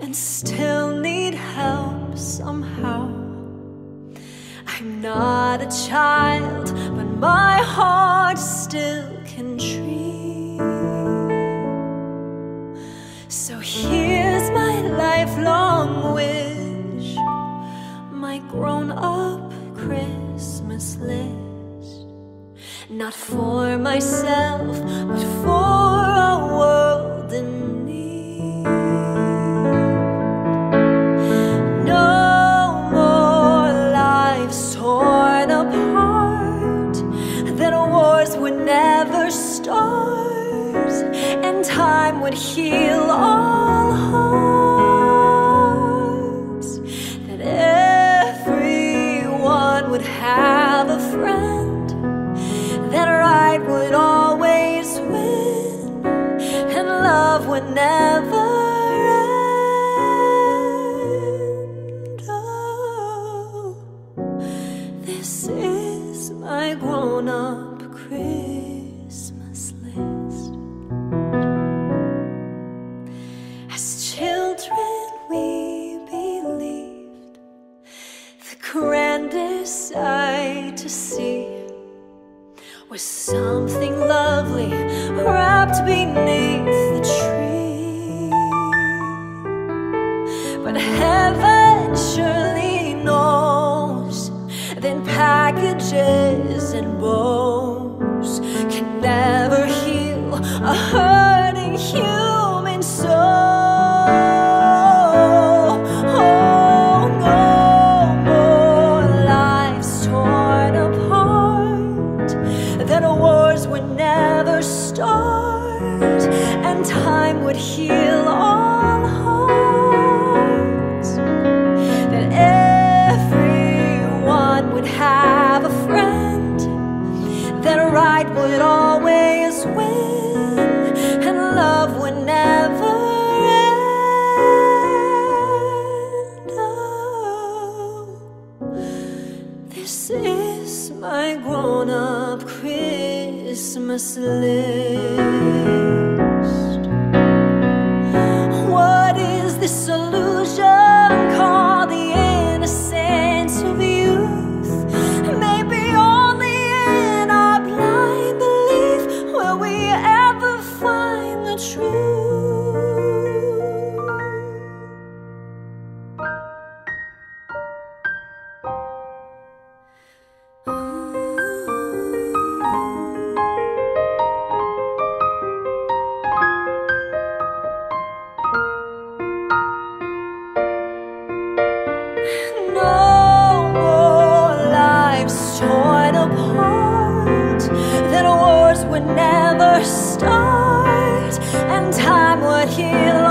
and still need help somehow. I'm not a child, but my heart still can dream. So here's my lifelong wish, my grown-up Christmas list. Not for myself, but for a world in need. No more lives torn apart, that wars would never start, and time would heal all hearts. That everyone would have a friend, that right would always win, and love would never end. Oh, this is my grown-up Christmas list. As children we believed the grandest sight to see was something lovely wrapped beneath the tree. But heaven surely knows that packages and bows can never heal a hurting human soul. Oh, no more lives torn apart, that wars would never start, and time would heal all hearts. That everyone would have a friend, that right would always win, and love would never end. Oh, this is my grown-up Christmas list. What is this illusion called the innocence of youth? Maybe only in our blind belief will we ever find the truth. No more lives torn apart, that wars would never start, and time would heal